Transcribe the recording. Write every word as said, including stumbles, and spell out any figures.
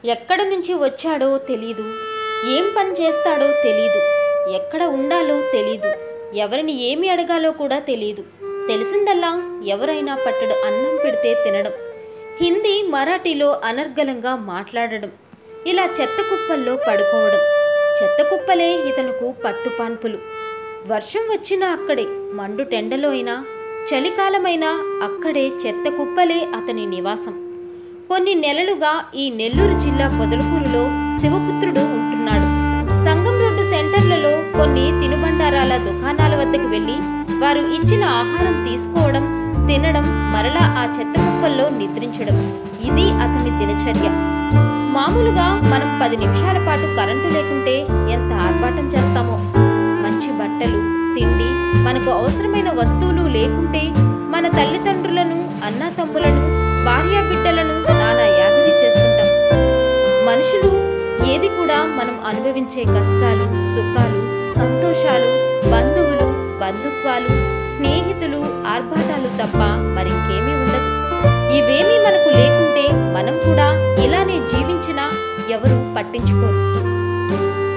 ఎక్కడ నుంచి వచ్చాడో తెలీదు, ఏం పని చేస్తాడో తెలీదు, ఎక్కడ ఉండాలో తెలీదు, ఎవరిని ఏమి అడగాలో కూడా తెలీదు. తెలిసిందల్లా ఎవరైనా పట్టడు అన్నం పెడితే తినడం, హిందీ మరాఠీలో అనర్గళంగా మాట్లాడడం, ఇలా చెత్త కుప్పల్లో పడుకోవడం. చెత్త కుప్పలే ఇతనుకు పట్టుపాన్పులు. వర్షం వచ్చినా అక్కడే, మండు టెండలో అయినా చలికాలమైనా అక్కడే చెత్త కుప్పలే అతని నివాసం. కొన్ని నెలలుగా ఈ నెల్లూరు జిల్లా పొదలకూరులో శివపుత్రుడు ఉంటున్నాడు. సంగం రోడ్డు సెంటర్లలో కొన్ని తినుబండారాల దుకాణాల వద్దకు వెళ్ళి వారు ఇచ్చిన ఆహారం తీసుకోవడం, తినడం, మరలా ఆ చెత్త కుప్పల్లో నిద్రించడం, ఇది అతని దినచర్య. మామూలుగా మనం పది నిమిషాల పాటు కరెంటు లేకుంటే ఎంత ఆర్భాటం చేస్తామో, మంచి బట్టలు, తిండి, మనకు అవసరమైన వస్తువులు లేకుంటే మన తల్లిదండ్రులను, అన్నా తమ్ములను, భార్యా బిడ్డలను నానా యాగరి చేస్తుంటాం. మనుషులు ఏది కూడా మనం అనుభవించే కష్టాలు, సుఖాలు, సంతోషాలు, బంధువులు, బంధుత్వాలు, స్నేహితులు, ఆర్భాటాలు తప్ప మరింకేమీ ఉండదు. ఇవేమీ మనకు లేకుంటే మనం కూడా ఇలానే జీవించినా ఎవరు పట్టించుకోరు.